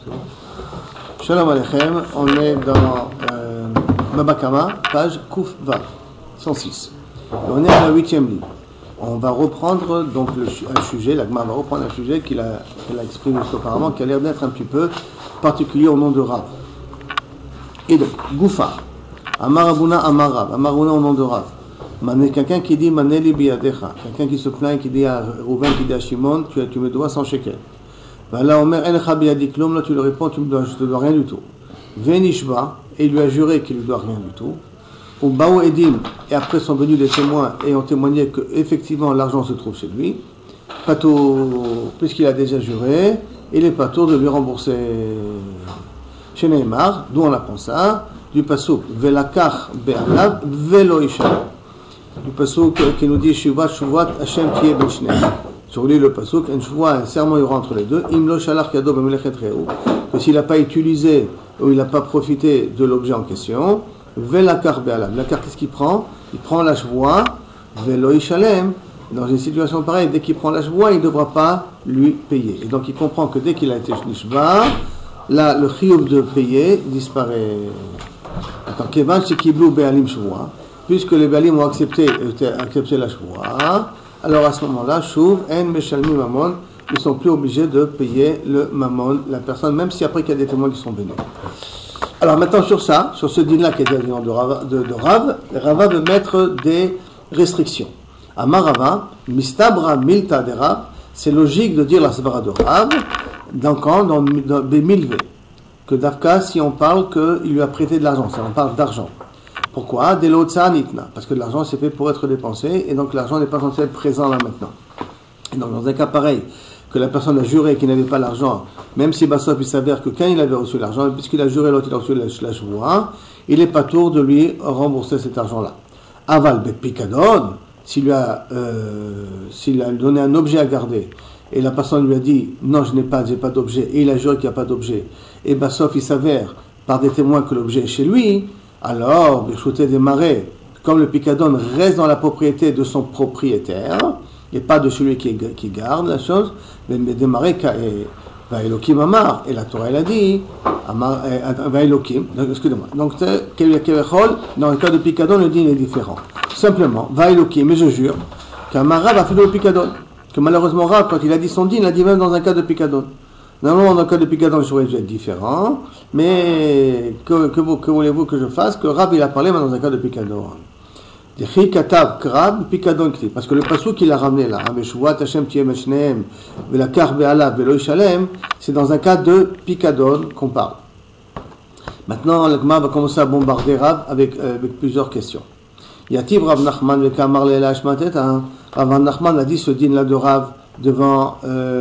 Shalom Aleichem, on est dans Baba Kama, page Kouf Vav, 106. Et on est à la 8e ligne. On va reprendre donc un sujet, la Gemara va reprendre un sujet qu'elle a exprimé auparavant, qui a l'air d'être un petit peu particulier au nom de Rav. Et donc, Goufa, Amarabuna Amarav, Amarabuna au nom de Rav. Quelqu'un qui dit Maneli biyadecha, quelqu'un qui se plaint, qui dit à Rouven, qui dit à Shimon, tu me dois 100 shekels. Là, Omer Encha biyadik lom, là tu le réponds, je te dois rien du tout. Venishba, et il lui a juré qu'il lui doit rien du tout. Ou Bao Edim, et après sont venus les témoins et ont témoigné que effectivement l'argent se trouve chez lui. Pato, puisqu'il a déjà juré, il est pas tour de lui rembourser. Chez Neymar, d'où on apprend ça, du pasuk Velakach be'alav velo isha. Du pasuk qui nous dit Shuvat Shuvat Hashem tiye ben shnei. Sur lui le pasuk, un serment il y aura entre les deux. Imlo shalach yado b'melechet reu. Que s'il n'a pas utilisé ou il n'a pas profité de l'objet en question, velakach be'alav. Lakach, qu'est-ce qu'il prend? Il prend la chevoie, velo ishalem. Dans une situation pareille, dès qu'il prend la chevoie, il ne devra pas lui payer. Et donc il comprend que dès qu'il a été nishba, là, le chiyuv de payer disparaît. Attends, Kevan Shekiblou Be'alim Shvoua, puisque les Be'alim ont accepté la Shvoua, alors à ce moment-là, Shuv, En Meshalmi Mamon, ils ne sont plus obligés de payer le Mamon, la personne, même si après qu'il y a des témoins qui sont venus. Alors maintenant, sur ce din-là qui est le nom de Rav, Rava veut mettre des restrictions. Amarava, Mistabra Milta de Rav, c'est logique de dire la Svara de Rav, dans Bemilve, que Dafka, si on parle qu'il lui a prêté de l'argent, on parle d'argent. Pourquoi? Parce que l'argent c'est fait pour être dépensé, et donc l'argent n'est pas censé être présent là maintenant. Et donc dans un cas pareil, que la personne a juré qu'il n'avait pas l'argent, même si Bassop il s'avère que quand il avait reçu l'argent, puisqu'il a juré l'autre il a reçu la chevoie, il n'est pas tour de lui rembourser cet argent-là. Aval bet pikadon, s'il a donné un objet à garder, et la personne lui a dit non, j'ai pas d'objet, et il a juré qu'il n'y a pas d'objet, et Bassof il s'avère par des témoins que l'objet est chez lui, alors Birchouté des marais, comme le picadon reste dans la propriété de son propriétaire, et pas de celui qui garde la chose, mais des marais va Elohim Amar, et la Torah elle a dit va Elohim, excusez-moi, donc dans le cas de picadon le din est différent. Simplement, va Elohim, mais je jure qu'Amara va faire le picadon. Que malheureusement Rav, quand il a dit son din, il a dit même dans un cas de picadon. Normalement, dans un cas de picadon, je aurais dû être différent, mais que voulez-vous que je fasse? Que Rav, il a parlé, mais dans un cas de picadon. Parce que le pasuk qu'il a ramené là, c'est dans un cas de picadon qu'on parle. Maintenant, le Gemara va commencer à bombarder Rav avec plusieurs questions. Yativ Rav Nachman le Kamar le Hashmatet. Rav Nachman a dit ce din là de Rav devant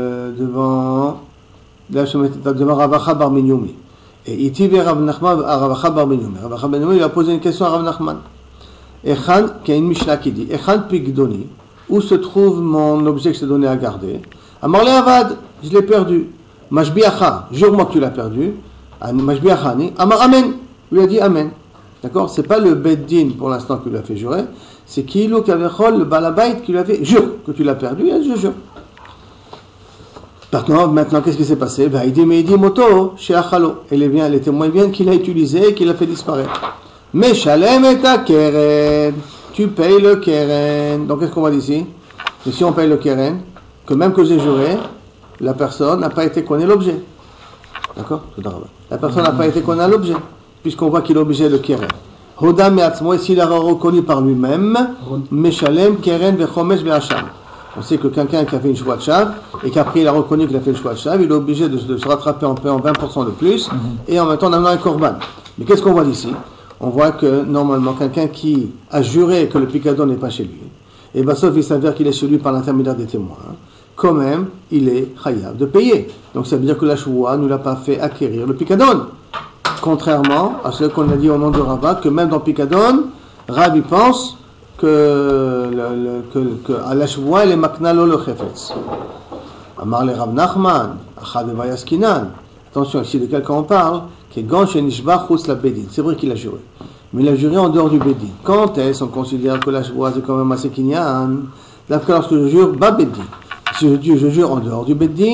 Rav Acha bar Minyoumi. Et Yativ Rav Nachman à Rav Acha bar Minyoumi. Rav Acha bar Minyoumi il a posé une question à Rav Nachman. Echan, qui a une Mishnah qui dit Echan Pigdoni, où se trouve mon objet que je t'ai donné à garder? Amar le Avad, je l'ai perdu. Mashbiacha, jure-moi que tu l'as perdu. Mashbiachani, Amar Amen, lui a dit Amen. D'accord? C'est pas le Beddin pour l'instant qui lui a fait jurer, c'est Kilo Kavechol, le Balabait qui lui a fait jure que tu l'as perdu, et je jure. Maintenant, qu'est-ce qui s'est passé? Il dit, mais il dit Moto, chez Achalo. Et les témoins viennent qu'il a utilisé et qu'il a fait disparaître. Mais Shalem et ta Keren, tu payes le Keren. Donc qu'est-ce qu'on va dire ici? Et si on paye le Keren, que même que j'ai juré, la personne n'a pas été connue l'objet. D'accord? La personne n'a pas été connue l'objet, puisqu'on voit qu'il est obligé de Keren. Hodam et Atzmo, et s'il a reconnu par lui-même, Meshalem, Keren, Vechomesh, Ve'acham. On sait que quelqu'un qui a fait une choix de chav, et qu'après il a reconnu qu'il a fait une choix de chav, il est obligé de se rattraper en payant 20% de plus, et en même temps en amenant un korban. Mais qu'est-ce qu'on voit d'ici? On voit que normalement, quelqu'un qui a juré que le picadon n'est pas chez lui, et bien sauf il s'avère qu'il est chez lui par l'intermédiaire des témoins, quand même, il est chayav de payer. Donc ça veut dire que la choua ne l'a pas fait acquérir le picadon. Contrairement à ce qu'on a dit au nom de Rabat, que même dans picadon, Rav il pense que à la choua il est maknalo le chefetz. Amar le Rav Nachman, achad vayaskinan. Attention, ici de quelqu'un on parle, qui est ganche nishba chutz la bedin. C'est vrai qu'il a juré, mais il a juré en dehors du bedin. Quand est-ce on considère que la choua c'est quand même assez kinyan? D'après lorsque je jure, ba bedin. Si je jure en dehors du bedin,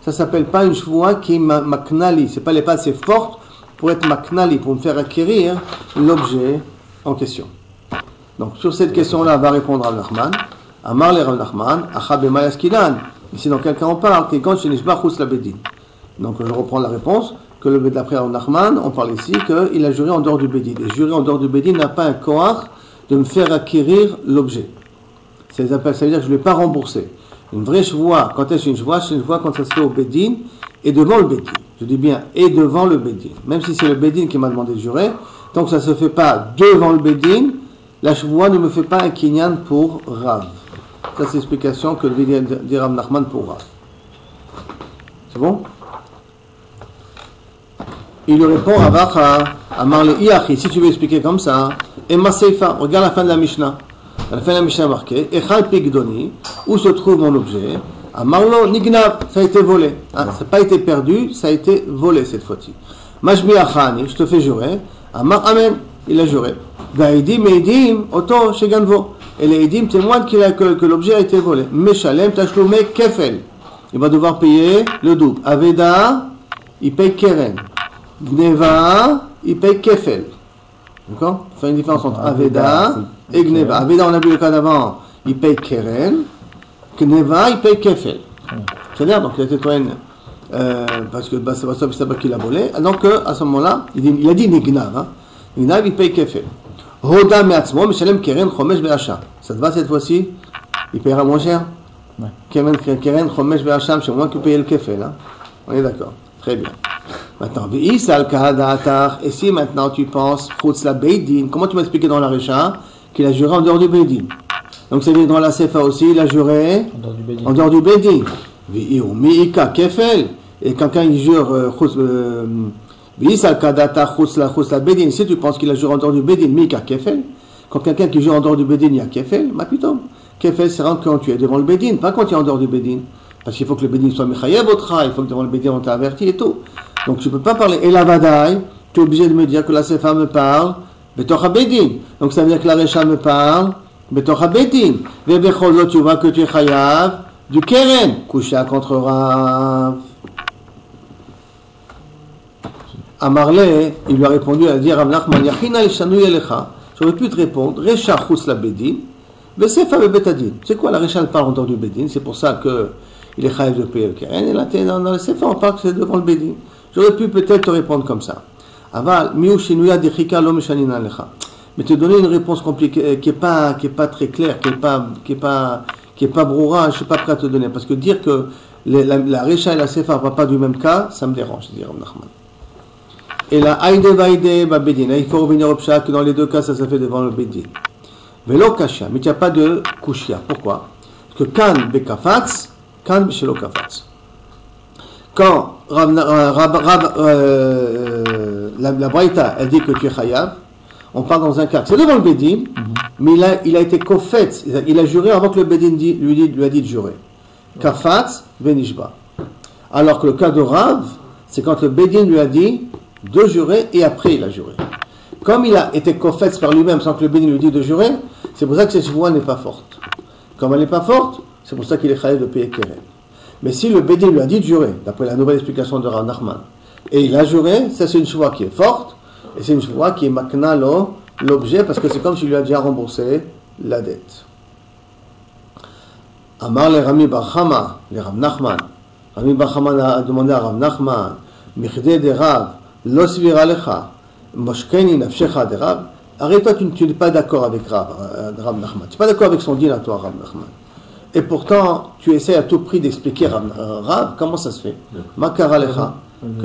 ça s'appelle pas une shvoua qui est maknali. C'est pas les pas assez fortes pour être maknali, pour me faire acquérir l'objet en question. Donc sur cette question-là, va répondre Rav Nachman. Amar le Rav Nachman, acha bema yaskilan. Ici, dans quel cas on parle? Quand je nishba chus la bedin. Donc je reprends la réponse. Que le d'après Rav Nachman, on parle ici qu'il a juré en dehors du bedin. Et jurer en dehors du bedin n'a pas un koach de me faire acquérir l'objet. Ça veut dire que je ne l'ai pas remboursé. Une vraie shvoua, quand est-ce une shvoua? C'est une shvoua quand ça se fait au bedin et devant le bedin. Je dis bien et devant le bedin. Même si c'est le bedin qui m'a demandé de jurer, tant que ça ne se fait pas devant le bedin, la shvoua ne me fait pas un kinyan pour Rav. Ça c'est l'explication que dit Rav Nachman pour Rav. C'est bon? Il lui répond à Vacha, à Marle Iachi, si tu veux expliquer comme ça, et Maseifa, regarde la fin de la Mishnah. À la fin de la Mishnah marqué, Echal Pigdoni, où se trouve mon objet? À Marlo Nignav, ça a été volé. Ça n'a pas été perdu, ça a été volé cette fois-ci. Mashbi Achani, je te fais jurer. Amar Amen, il a juré. Vaïdim Eidim, Oto Sheganvo. Et les Eidim témoignent que l'objet a été volé. Meshalem Tashlume Kefel. Il va devoir payer le double. Aveda, il paye Keren. Gneva, il paye Kefel. D'accord? On fait une différence entre Aveda et Gneva. Aveda, on a vu le cas d'avant, il paye Keren. Gneva, il paye Kefel. C'est-à-dire, donc il a été toine, parce que c'est pas qu'il a volé. Donc à ce moment-là, il a dit Nignav. Hein. Nignav, il paye Kefel. Hoda me'atzmo, Meshalem Keren, Chomesh ve'Hacham. Ça te va cette fois-ci? Il payera moins cher? Keren, Chomesh ve'Hacham, c'est moins que payer le Kefel. Hein. On est d'accord. Très bien. Maintenant, et si maintenant tu penses, comment tu m'as expliqué dans la Récha qu'il a juré en dehors du Beidin? Donc ça veut dire dans la Sefa aussi, il a juré en dehors du Beidin. Et quand il jure, si tu penses qu'il a juré en dehors du Beidin, Mika Kefel, quand quelqu'un qui jure en dehors du Beidin, il y a Kefel, ma putain. Kefel, c'est quand tu es devant le Beidin, pas quand tu es en dehors du Beidin. Parce qu'il faut que le Beidin soit Mechayev Otra, il faut que devant le Beidin on t'a averti et tout. Donc je ne peux pas parler. Et la Vadaï, tu es obligé de me dire que la Sefa me parle, Betocha Beidin. Donc ça veut dire que la Recha me parle, Betocha Beidin. Vebecholo, tu vois que tu es Chayav, du Keren. Kusha contre Rav. Amarle, il lui a répondu, il a dit Rav Nachman, Yachina Ishanu Yelecha. J'aurais pu te répondre, Recha Chus la Beidin, Vesefa Betadin. C'est quoi la Recha parle en dehors du Beidin? C'est pour ça que il est chayav de payer le Keren. Et là, dans le Sefa, on parle que c'est devant le Beidin. J'aurais pu peut-être te répondre comme ça. Aval, miu shinuya dechika lo meshanina lecha. Mais te donner une réponse compliquée, qui est pas très claire, qui est pas broura, je suis pas prêt à te donner. Parce que dire que la Recha et la Sefa ne parlent pas du même cas, ça me dérange, dit Rav Nachman. Et la Aïde Vaïde Babedin, il faut revenir au Pshat que dans les deux cas, ça se fait devant le Beidin. Velo Kashia, mais il n'y a pas de Kushia. Pourquoi? Parce que Kan Bekafatz, Kan Beshelo Kafatz. Quand la Braïta, elle dit que tu es Chayav, on parle dans un cas, c'est devant le Beidin, mais il a été Kofet, il a juré avant que le Beidin lui a dit de jurer. Kafatz, Venishba. Alors que le cas de Rav, c'est quand le Beidin lui a dit de jurer et après il a juré. Comme il a été Kofet par lui-même sans que le Beidin lui dise de jurer, c'est pour ça que cette voix n'est pas forte. Comme elle n'est pas forte, c'est pour ça qu'il est Chayav de payer Keren. Mais si le Beidin lui a dit de jurer, d'après la nouvelle explication de Rav Nachman, et il a juré, ça c'est une shvoua qui est forte, et c'est une shvoua qui est makna l'objet, parce que c'est comme s'il lui a déjà remboursé la dette. Amar le Rami Bar Chama, le Rav Nachman. Rami Bar Chama a demandé à Rav Nachman, Michdei de Rav, lo svira lecha, moshkeni nafshecha de Rav. Arrête-toi, tu n'es pas d'accord avec Rav Nachman. Tu n'es pas d'accord avec son din à toi, Rav Nachman. Et pourtant, tu essaies à tout prix d'expliquer Rav, comment ça se fait? Makara lecha, que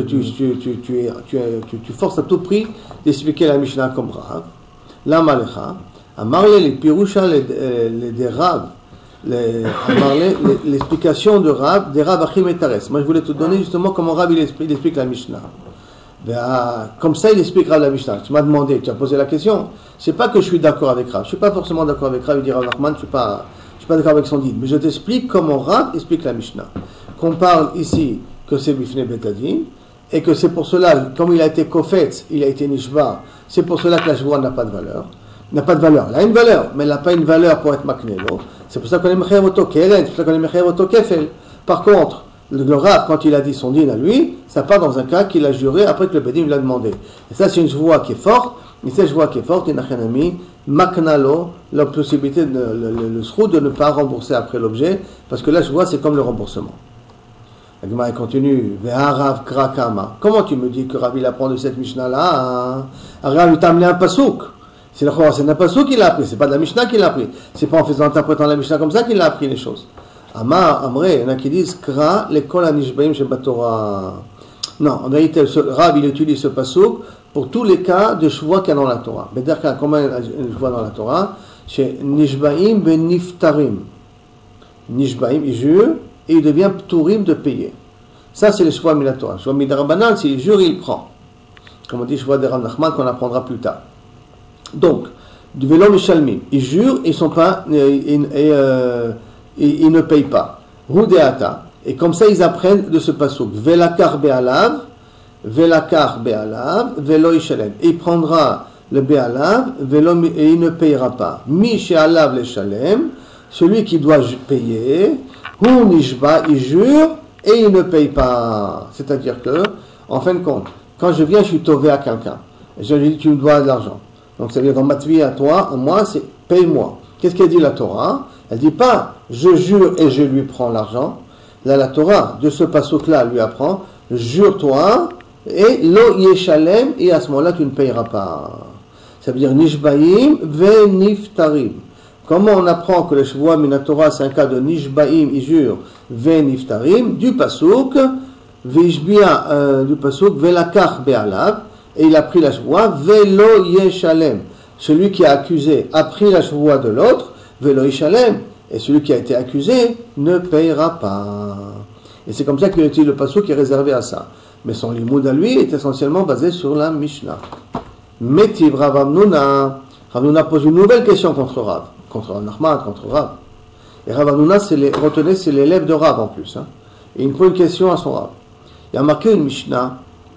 tu forces à tout prix d'expliquer la Mishnah comme Rav. Lama lecha, amarle les pirusha les Rav, l'explication de Rav, des Rav Achim et Tares. Moi, je voulais te donner justement comment Rav il explique la Mishnah. Comme ça, il explique Rav la Mishnah. Tu m'as demandé, tu as posé la question. C'est pas que je suis d'accord avec Rav. Je suis pas forcément d'accord avec Rav. Il dit Rav Nachman, je suis pas d'accord avec son din. Mais je t'explique comment Rav explique la Mishnah. Qu'on parle ici que c'est Bifnei Betadin et que c'est pour cela, comme il a été Kofetz, il a été Nishba, c'est pour cela que la Shvoua n'a pas de valeur. Elle a une valeur, mais elle n'a pas une valeur pour être Maknelo. C'est pour ça qu'on est Mechayev Oto Keren, c'est pour ça qu'on est Mechayev Oto Kefel. Par contre, le Rav, quand il a dit son din à lui, ça part dans un cas qu'il a juré après que le Bedin lui l'a demandé. Et ça, c'est une voie qui est forte. Et cette voie qui est forte, il n'a rien mis. Maknalo, la possibilité, le sroud de ne pas rembourser après l'objet, parce que là, je vois, c'est comme le remboursement. La Gemara continue. Ve'arav krakama. Comment tu me dis que Rav il apprend de cette Mishnah-là? Rav il t'a amené un pasouk. C'est un pasouk qu'il a appris, c'est pas de la Mishnah qu'il a appris. C'est pas en faisant interprétant la Mishnah comme ça qu'il a appris les choses. Amar, Amré, il y en a qui disent Kra, l'école anishbaim chez Batora. Non, en réalité, Rav il utilise ce pasouk pour tous les cas de shvoa qu'il y a dans la Torah. C'est-à-dire comment il shvoa dans la Torah? Chez Nishbaim ben Niftarim. Nishbaim, il jure, et il devient pturim de payer. Ça, c'est le shvoa de la Torah. Shvoa midarabanan, s'il jure, il prend. Comme on dit, shvoa de Rav Nachman, qu'on apprendra plus tard. Donc, du vélo Mishalmim, ils jurent, ils sont pas, ils ne payent pas. Rudeata. Et comme ça, ils apprennent de ce passouk. Velakar be'alav, velo ishalem. Et il prendra le be'alav, et il ne payera pas. Mi she'alav le shalem, celui qui doit payer, hu nishba, il jure, et il ne paye pas. C'est-à-dire que, en fin de compte, quand je viens, je suis tové à quelqu'un. Et je lui dis, tu me dois de l'argent. Donc ça veut dire dans ma vie à toi, à moi, c'est paye-moi. Qu'est-ce qu'elle dit la Torah? Elle dit pas je jure et je lui prends l'argent. Là la Torah de ce passouk-là lui apprend jure-toi et lo yeshalem et à ce moment-là tu ne payeras pas. Ça veut dire nishbaim ve niftarim. Comment on apprend que le shvoa min Torah c'est un cas de nishbaim, il jure ve niftarim du passouk veishbia du passouk velakach be'alav. Et il a pris la shvoa, velo yeshalem. Celui qui a accusé a pris la shvoa de l'autre, velo yeshalem. Et celui qui a été accusé ne payera pas. Et c'est comme ça qu'il utilise le passouk qui est réservé à ça. Mais son limoud à lui est essentiellement basé sur la Mishnah. Metiv Rav Hamnuna. Rav Hamnuna pose une nouvelle question contre Rav Nachman, contre Rav. Et Rav Hamnuna, retenez, c'est l'élève de Rav en plus. Hein. Et il pose une question à son Rav. Il a marqué une Mishnah.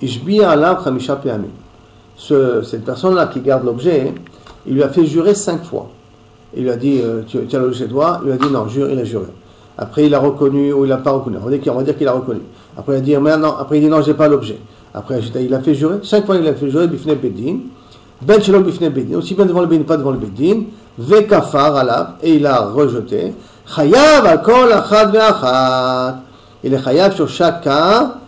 Cette personne-là qui garde l'objet, il lui a fait jurer 5 fois. Il lui a dit, tu as l'objet chez toi. Il lui a dit non, jure, il a juré. Après, il a reconnu ou il n'a pas reconnu. On va dire qu'il a reconnu. Après, il a dit, après, il dit non, j'ai pas l'objet. Après, il a fait jurer. 5 fois, il a fait jurer, bifne bedin. Ben shalom bifne bedin. Aussi bien devant le bedin, pas devant le bedin. Vekafar alav. Et il a rejeté. Chayav akol achad ve'achad. Il est chayav sur chaque cas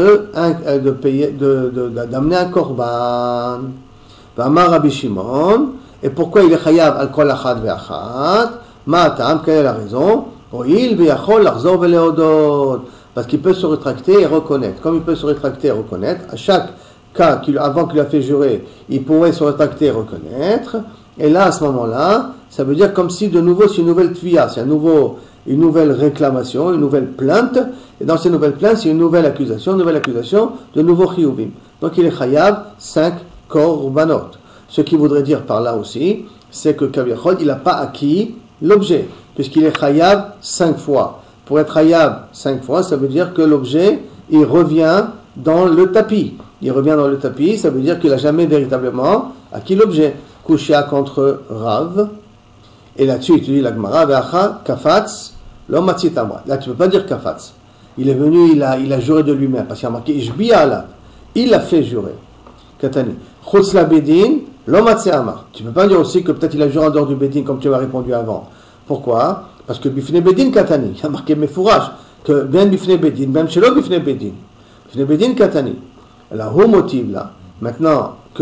de payer, d'amener un korban. V'amar Rabbi Shimon. Et pourquoi il est chayav al kol achad ve'achad? Ma'atam, quelle est la raison? Oil ve'yachol l'arzor ve'leodot. Parce qu'il peut se rétracter et reconnaître. Comme il peut se rétracter et reconnaître, à chaque cas avant qu'il a fait jurer, il pourrait se rétracter et reconnaître. Et là, à ce moment-là, ça veut dire comme si de nouveau c'est une nouvelle tvia, c'est une nouvelle réclamation, une nouvelle plainte. Et dans ces nouvelles plaintes, c'est une nouvelle accusation, de nouveau chiyuvim. Donc il est chayav 5 korbanot. Ce qui voudrait dire par là aussi, c'est que Kaviachol, il n'a pas acquis l'objet, puisqu'il est chayav 5 fois. Pour être chayav 5 fois, ça veut dire que l'objet, il revient dans le tapis. Il revient dans le tapis, ça veut dire qu'il n'a jamais véritablement acquis l'objet. Kushia contre Rav. Et là-dessus, il dit la Gemara, Ve'acha, kafatz, lo matzit amra. Là, tu ne peux pas dire kafatz. Il est venu, il a juré de lui-même, parce qu'il a marqué Ishbiya alav. Il a fait jurer. Katani. Chutz la bedin, lo matzit amra. Tu ne peux pas dire aussi que peut-être il a juré en dehors du bedin, comme tu m'as répondu avant. Pourquoi? Parce que bifne bedin katani. Il a marqué mefourage. Que ben bifne bedin, ben shelo bifne bedin. Bifne bedin katani. La haut motive là. Maintenant que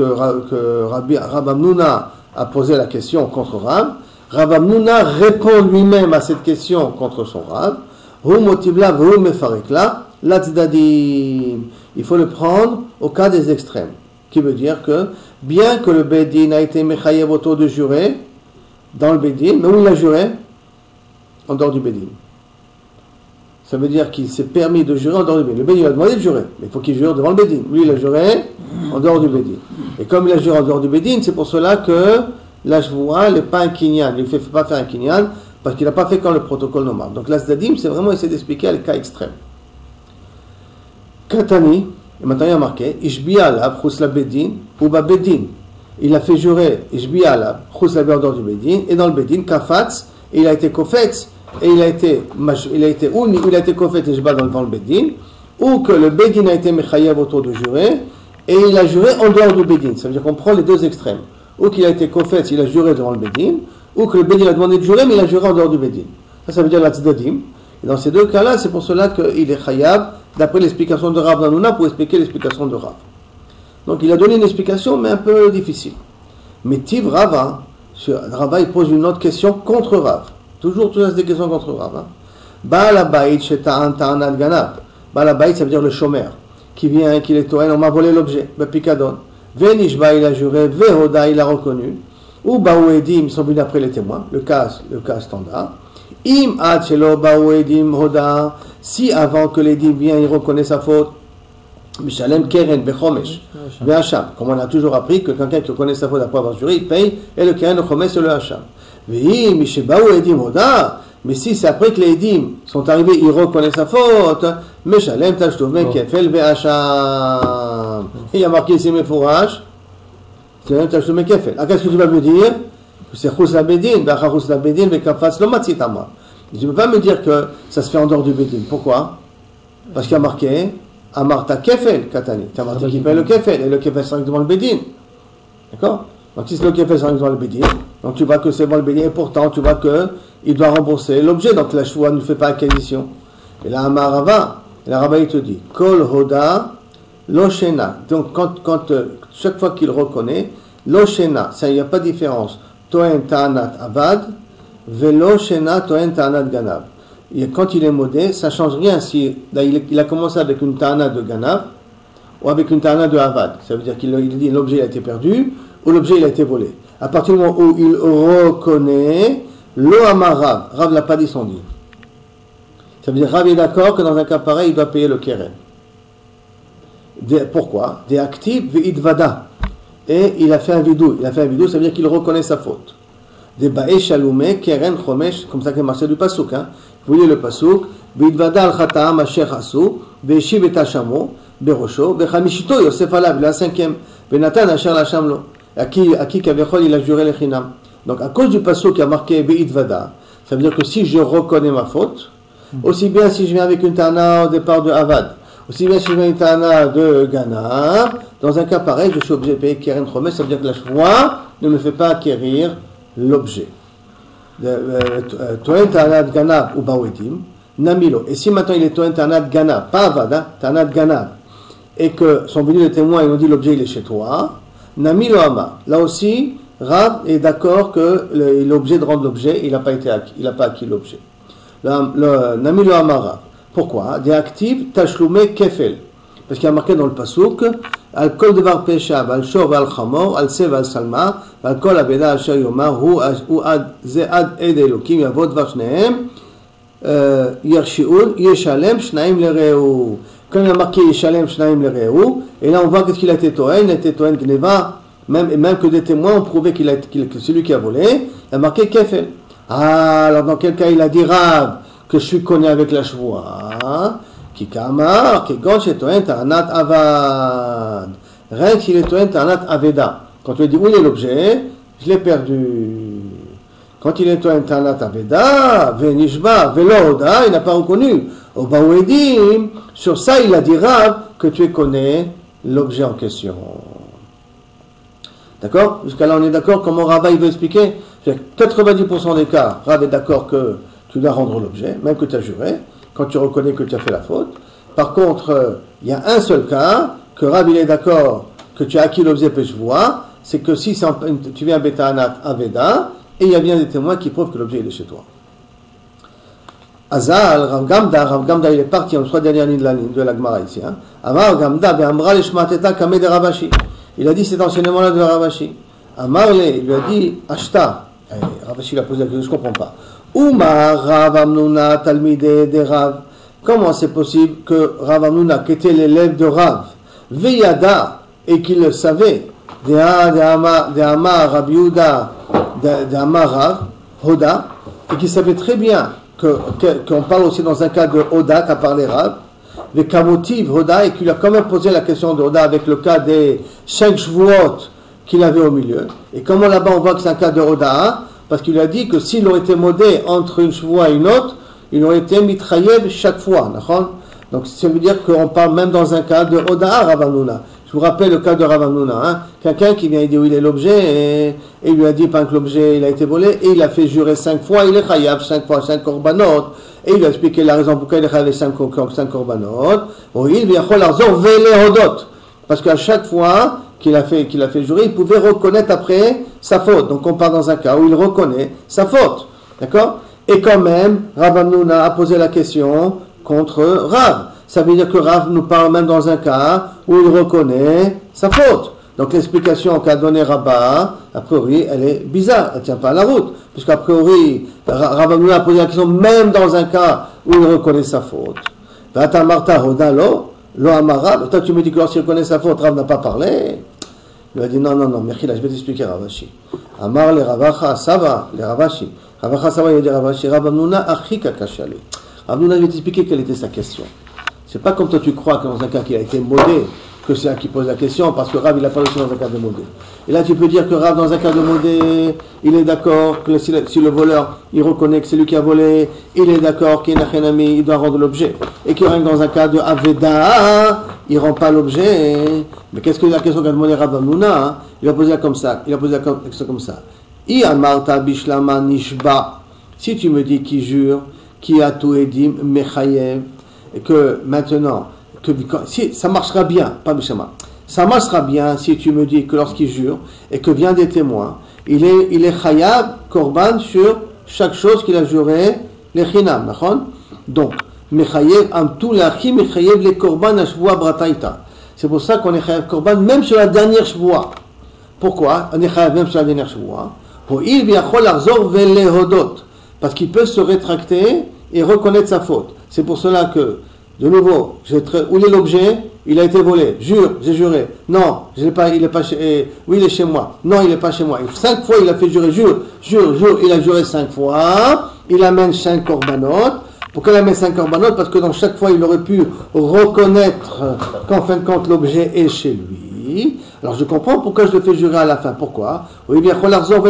Rabbi Hamnuna a posé la question contre Rav, Rav Hamnuna répond lui-même à cette question contre son Rav. Haut motive là, haut mefarek là, l'atzadim. Il faut le prendre au cas des extrêmes. Qui veut dire que, bien que le Bedin a été mechayev autour de jurer, dans le Bedin, mais où il a juré? En dehors du Bedin. Ça veut dire qu'il s'est permis de jurer en dehors du Bedin. Le Bedin a demandé de jurer, mais il faut qu'il jure devant le Bedin. Lui, il a juré en dehors du Bedin. Et comme il a juré en dehors du Bedin, c'est pour cela que la shvoua n'est pas un kinyan. Il ne fait pas faire un kinyan parce qu'il n'a pas fait quand le protocole normal. Donc l'asdadim, c'est vraiment essayer d'expliquer le cas extrême. Katani, et maintenant il y a marqué, Ishbiya alav, chus la bedin, ou ba bedin. Il a fait jurer, Ishbiya alav, chus la bedin en dehors du Bedin, et dans le Bedin, kafatz, et il a été kofetz, et il a été kofet et jba devant le Bedin, ou que le Bedin a été mechayev autour de jurer, et il a juré en dehors du Bedin. Ça veut dire qu'on prend les deux extrêmes. Ou qu'il a été kofet, il a juré devant le Bedin, ou que le Bedin a demandé de jurer, mais il a juré en dehors du Bedin. Ça veut dire la tzdadim. Et dans ces deux cas-là, c'est pour cela qu'il est chayav, d'après l'explication de Rav Nanouna, pour expliquer l'explication de Rav. Donc il a donné une explication, mais un peu difficile. Mais Tiv Rava, il pose une autre question contre Rav. Toujours des questions contre Rav. Baal Habayit sheta'an ta'anat ganab. Baal Habayit, ça veut dire le chômeur, qui vient et qui est tohen, on m'a volé l'objet, Pikadon. Venishba, il a juré, Vehoda, il a reconnu. Ou Baou Edim, ils sont venus après les témoins, le cas standard. Im ad shelo Baou Edim Hoda, si avant que l'Edim vienne, il reconnaît sa faute, Mishalem Keren, Bechomesh, Behacham. Comme on a toujours appris que quelqu'un qui reconnaît sa faute après avoir juré, il paye, et le Keren, le Chomesh, c'est le Hacham. Vehi, Mishebaou Edim Hoda, mais si c'est après que les Edim sont arrivés, il reconnaît sa faute, Mishalem Tashtovme Kefel, Behacham. Il y a marqué ici mes fourrages, c'est même Tashtovme Kefel. Ah, qu'est-ce que tu vas me dire? C'est Chous la Bedin, Bachachous la Bedin, mais Kafas le Matzitama. Tu ne peux pas me dire que ça se fait en dehors du Bedin. Pourquoi? Parce qu'il y a marqué Amarta Kefel, Katani. Tu as marqué qui paye le Kefel, et le Kefel s'arrive devant le Bedin. D'accord? Donc si c'est le Kefel s'arrive devant le Bedin, donc tu vois que c'est devant le Bedin, et pourtant tu vois qu'il doit rembourser l'objet, donc la Shvoua ne fait pas acquisition. Et là, Amarava, la Rabba il te dit Kol Hoda Loshena. Donc chaque fois qu'il reconnaît, Loshena, ça il n'y a pas de différence. Toen Ta'anat Avad, Velo Shena Toen Ta'anat Ganav. Et quand il est modé, ça ne change rien si là, il a commencé avec une Ta'ana de Ganav ou avec une Ta'ana de Avad. Ça veut dire qu'il dit l'objet a été perdu ou l'objet il a été volé. À partir du moment où il reconnaît, Lo Amar Rav, Rav ne l'a pas dit son dit. Ça veut dire Rav est d'accord que dans un cas pareil, il doit payer le Keren. Pourquoi? Des actifs Ve'idvada. Et il a fait un vidou. Il a fait un vidou, ça veut dire qu'il reconnaît sa faute. Des Ba'e Shaloumé, Keren Chomesh, comme ça que marché du Pasouk. Vous voyez le Pasouk. Ve'idvada al-Khata'am Asher Hasu, Ve'eshiv et Hashamo, Be'rosho, Ve'chamishito Yosef Alav, la cinquième, Ve'natan Asher Lachamlo. À qui Kavechol il a juré le Chinam. Donc à cause du Pasouk qui a marqué Ve'idvada, ça veut dire que si je reconnais ma faute, aussi bien si je viens avec une Tana au départ de Avad, aussi bien si je viens avec une Tana de Ghana, dans un cas pareil, je suis obligé de payer Keren Chomesh, ça veut dire que la Shvoua ne me fait pas acquérir l'objet. Toen Ta'anat Ganav ou Bawedim, Namilo. Et si maintenant il est Toen Ta'anat Ganav, pas Avad, Ta'anat Ganav, et que sont venus les témoins et ont dit l'objet il est chez toi, Namilo Ama. Là aussi, Rav est d'accord que l'objet de rendre l'objet, il n'a pas acquis l'objet. Namilo Ama Rav. Pourquoi? Des actifs Tashloumé Kefel. Parce qu'il y a marqué dans le Pasouk, Al Kol Devar Pesha, Al Shor, Al Chamor, Al Sev, Al Salma, Al Kol Abeda, Al Sher Yomar, Hu Ad Zead Ed Elokim, Yavod Vashnehem, Yershiul, Yeshalem, Shnaim Lereu. Quand il y a marqué Yeshalem, Shnaim Lereu, et là on voit qu'est-ce qu'il a été Toen, il a été Toen Gneva, même que des témoins ont prouvé que c'est lui qui a volé, il a marqué Kefel. Ah, alors dans quel cas il a dit Rav, que je suis connu avec la Shvoua, qui kamar, qui gon chez Toen Ta'anat Avad. Rien qu'il est Toen Ta'anat Aveda. Quand tu lui dis où est l'objet, je l'ai perdu. Quand il est Toen Ta'anat Aveda, Venishba, Velohoda, il n'a pas reconnu. Au Baouedim, sur ça il a dit Rav que tu connais l'objet en question. D'accord? Jusqu'à là on est d'accord comment Rava il veut expliquer? 90% des cas, Rav est d'accord que tu dois rendre l'objet, même que tu as juré, quand tu reconnais que tu as fait la faute. Par contre, il y a un seul cas, que Rav il est d'accord que tu as acquis l'objet Peshvoa, c'est que si tu viens à Beta'anat Aveda, et il y a bien des témoins qui prouvent que l'objet il est chez toi. Azal, Rav Gamda il est parti en 3 dernières lignes de la Gemara ici. Amar Gamda, Be'amra l'eshmateta kame de Ravashi. Il a dit cet enseignement-là de Ravashi. Amar il lui a dit, Ashta. Ravashi l'a posé la question, je ne comprends pas. Uma Rav Amnuna Talmide de Rav. Comment c'est possible que Rav Amnuna, qui était l'élève de Rav, Veyada, et qu'il le savait, de Amar Rabbi Yehuda, de Amar Rav, Hoda, et qu'il savait très bien qu'on parle aussi dans un cas de Hoda qu'a parlé Rav, de Kamotiv Hoda, et qu'il a quand même posé la question de Hoda avec le cas des 5 Shvuot qu'il avait au milieu. Et comment là-bas on voit que c'est un cas de Hoda, Parce qu'il a dit que s'il aurait été modé entre une chevoie et une autre, il aurait été mitrayev chaque fois. Donc ça veut dire qu'on parle même dans un cas de Oda'a Rav Hamnouna. Je vous rappelle le cas de Rav Hamnouna. Quelqu'un qui vient dire où il est l'objet, et il lui a dit pas que l'objet il a été volé, et il a fait jurer 5 fois, il est chayav 5 fois, 5 korbanot. Et il lui a expliqué la raison pourquoi il est chayav 5 korbanot. Oui, il vient l'arzor velehodot. Parce qu'à chaque fois qu'il a fait jurer, il pouvait reconnaître après sa faute. Donc on part dans un cas où il reconnaît sa faute. D'accord? Et quand même, Rav Hamnouna a posé la question contre Rav. Ça veut dire que Rav nous parle même dans un cas où il reconnaît sa faute. Donc l'explication qu'a donnée Rabba, a priori, elle est bizarre, elle ne tient pas à la route. Puisqu'a priori, Rav Hamnouna a posé la question même dans un cas où il reconnaît sa faute. Vata Marta Rodalo, Lo Amara, toi tu me dis que lorsqu'il reconnaît sa faute, Rav n'a pas parlé. Il a dit non, Mechila, je vais t'expliquer Ravashi. Amar le Ravacha Sava, le Ravashi. Ravacha Sava, il va dire Ravashi, Rav Hamnouna Achika Kachale. Rav Hamnouna, je vais t'expliquer quelle était sa question. C'est pas comme toi tu crois que dans un cas qui a été modé, que c'est un qui pose la question, parce que Rav il a pas reçu dans un cas de modé. Et là tu peux dire que Rav dans un cas de modé, il est d'accord que si le voleur il reconnaît que c'est lui qui a volé, il est d'accord qu'il est un il doit rendre l'objet. Et que rien que dans un cas de Aveda, il rend pas l'objet. Mais qu'est-ce que la question qu'a demandé Rav Hamnouna? Il a posé comme ça. I amarta bishlama nishba. Si tu me dis qu'il jure, qui a tout edim mechayev, et que maintenant, si, ça marchera bien, pas Bishama, ça marchera bien si tu me dis que lorsqu'il jure et que vient des témoins, il est chayav, korban sur chaque chose qu'il a juré, les chinam, d'accord? Donc, mechayev, amtou l'achi, mechayev les korban à shvoa brataïta. C'est pour ça qu'on est chayav korban même sur la dernière shvoa. Pourquoi? On est chayav même sur la dernière shvoa. Il viachol arzor velehodot. Parce qu'il peut se rétracter et reconnaître sa faute. C'est pour cela que, de nouveau, où est l'objet? Il a été volé. Jure, j'ai juré. Non, je l'ai pas, il est pas chez, oui, il est chez moi. Non, il n'est pas chez moi. 5 fois, il a fait jurer. Jure, il a juré 5 fois. Il amène 5 korbanot. Pourquoi il amène 5 korbanot? Parce que dans chaque fois, il aurait pu reconnaître qu'en fin de compte, l'objet est chez lui. Alors, je comprends pourquoi je le fais jurer à la fin. Pourquoi? Oui, bien,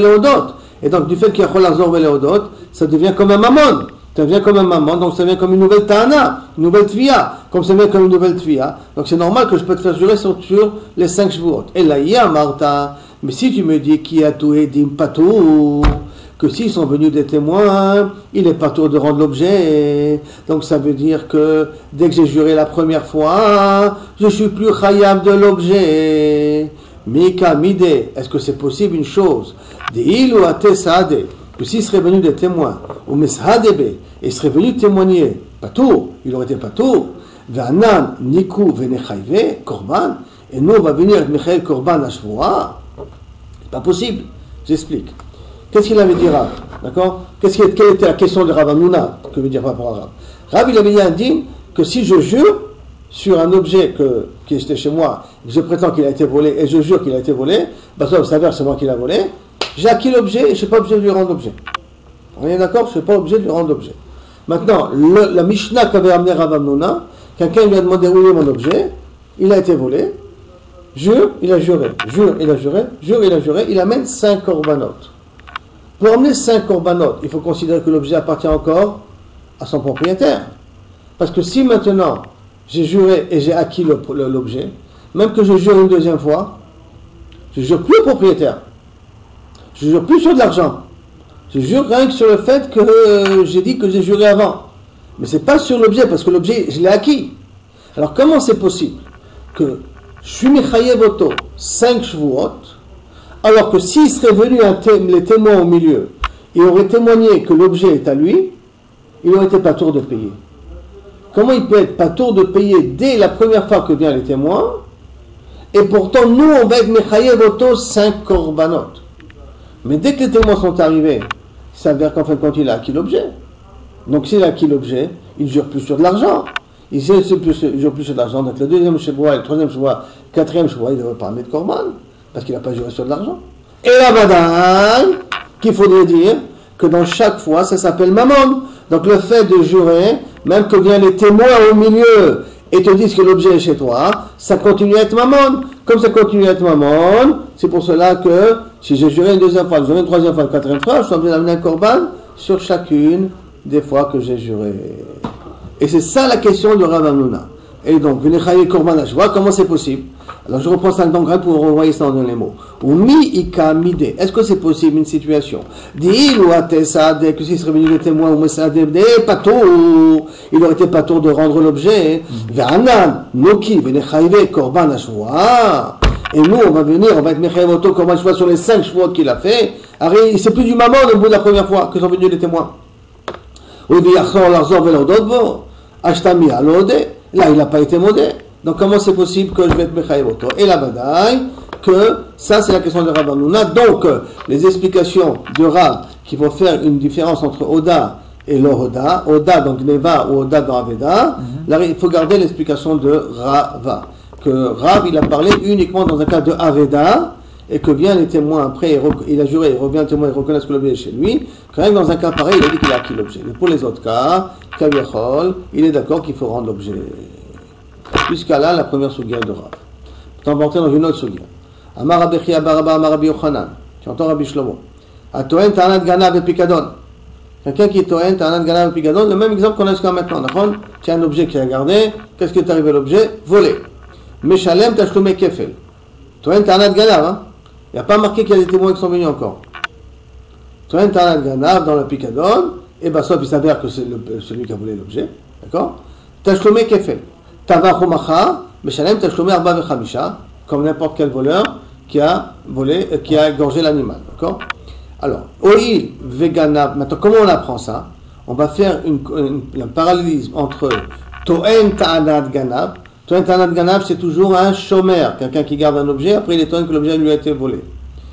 et donc, du fait qu'il y a ça devient comme un mammon. Ça devient comme un mammon, donc ça devient comme une nouvelle ta'ana, une nouvelle tvia. Comme ça devient comme une nouvelle tvia, donc c'est normal que je peux te faire jurer sur les 5 chevaux. Et là, il y a Martha. Mais si tu me dis qu'il y a tout edim patou, que s'ils sont venus des témoins, il est pas tour de rendre l'objet. Donc ça veut dire que dès que j'ai juré la première fois, je suis plus chayav de l'objet. Mika mide, est-ce que c'est possible une chose? De il ou atesade, que s'il serait venu des témoins, ou meshadebe, et serait venu témoigner, patour, il aurait été patour, ve'anan niku ve'nechayve, korban, et nous on va venir avec Michael korban à Shvoa, c'est pas possible. J'explique. Qu'est-ce qu'il avait dit Rav? D'accord? Quelle était la question de Rav Hamnouna? Que veut dire par rapport à Rav? Rav, il avait dit un dîme que si je jure sur un objet qui était chez moi, je prétends qu'il a été volé, et je jure qu'il a été volé, bah ça s'avère c'est moi qui l'a volé, j'ai acquis l'objet et je ne suis pas obligé de lui rendre l'objet. On est d'accord? Je ne suis pas obligé de lui rendre l'objet. Maintenant, la Mishnah qu'avait amené Rav Hamnouna, quelqu'un lui a demandé où est mon objet, il a été volé, jure, il a juré, jure, il a juré, jure, il a juré, il amène 5 korbanot. Pour amener 5 korbanot, il faut considérer que l'objet appartient encore à son propriétaire. Parce que si maintenant j'ai juré et j'ai acquis l'objet, même que je jure une deuxième fois, je jure plus au propriétaire. Je jure plus sur de l'argent. Je jure rien que sur le fait que j'ai dit que j'ai juré avant. Mais c'est pas sur l'objet, parce que l'objet, je l'ai acquis. Alors comment c'est possible que je suis Mechayev Oto 5 Shvuot, alors que s'il serait venu les témoins au milieu, et aurait témoigné que l'objet est à lui, il aurait été pas tour de payer. Comment il peut être pas tour de payer dès la première fois que viennent les témoins, et pourtant nous on va être Mechayev Oto 5 korbanot. Mais dès que les témoins sont arrivés, ça s'avère qu'en fin de compte il a acquis l'objet. Donc s'il a acquis l'objet, il ne jure plus sur de l'argent. Il ne jure plus sur de l'argent. Donc le deuxième chevois, le troisième chevois, le quatrième chevois, il ne devrait pas mettre korban, parce qu'il n'a pas juré sur de l'argent. Et la badane, qu'il faudrait dire que dans chaque fois, ça s'appelle mammon. Donc le fait de jurer, même que viennent les témoins au milieu, et te disent que l'objet est chez toi, ça continue à être mammon. Comme ça continue à être mammon, c'est pour cela que si j'ai juré une deuxième fois, une troisième fois, une quatrième fois, je suis obligé d'amener un korban sur chacune des fois que j'ai juré. Et c'est ça la question de Rav Hamnouna. Et donc, venez chayer korban hashva, comment c'est possible? Alors je reprends ça dans le grade pour renvoyer ça dans les mots. Ou mi ika mide. Est-ce que c'est possible une situation? Dit ou atesade, que s'il serait venu le témoin ou mesade, pato, il aurait été pato de rendre l'objet. Ve'anan, noki, venez chayer korban hashva. Et nous, on va venir, on va être mechayev auto korban hashva sur les 5 chevaux qu'il a fait. Alors, c'est plus du maman au bout de la première fois que sont venus les témoins. Oui, ve'yachor l'arzor ve'lododbo. Ashtami alode. Là, il n'a pas été modé. Donc, comment c'est possible que je vais être mechayev auto? Et la badaï, que ça, c'est la question de Rav Hamnouna. Donc, les explications de Rav qui vont faire une différence entre Oda et l'Oda. Oda, donc Neva, ou Oda dans Aveda. Là, il faut garder l'explication de Rava. Que Rav, il a parlé uniquement dans un cas de Aveda, et que viennent les témoins après, il a juré, il revient le témoin, il reconnaît que l'objet est chez lui. Quand même, dans un cas pareil, il a dit qu'il a acquis l'objet. Mais pour les autres cas, Kaviachol, il est d'accord qu'il faut rendre l'objet. Jusqu'à là, la première sougia de Rav. On va entrer dans une autre sougia. Amar Rabbi Chia bar Abba, Amar Rabbi Yochanan. Tu entends Rabbi Shlomo. Atoen ta'anat ganav et pikadon. Quelqu'un qui est toen ta'anat ganav et pikadon, le même exemple qu'on a jusqu'à maintenant. D'accord? Tu as un objet qui est gardé. Qu'est-ce qui est arrivé à l'objet? Volé. Meshalem tashlumei kefel. Toen ta'anat ganav, hein? Il n'y a pas marqué qu'il y a des témoins qui sont venus encore. Toen ta'anat ganav dans le pikadon, et ben sauf il s'avère que c'est celui qui a volé l'objet. D'accord? Tashlumei kefel. Tavachumacha, Meshalem tashlumei arba vechamisha, comme n'importe quel voleur qui a volé, qui a égorgé l'animal. D'accord? Alors, oil veganav, maintenant comment on apprend ça? On va faire un parallélisme entre toen ta'anat ganav. Toen ta'anat ganav, c'est toujours un chômeur, quelqu'un qui garde un objet, après il est toen que l'objet lui a été volé.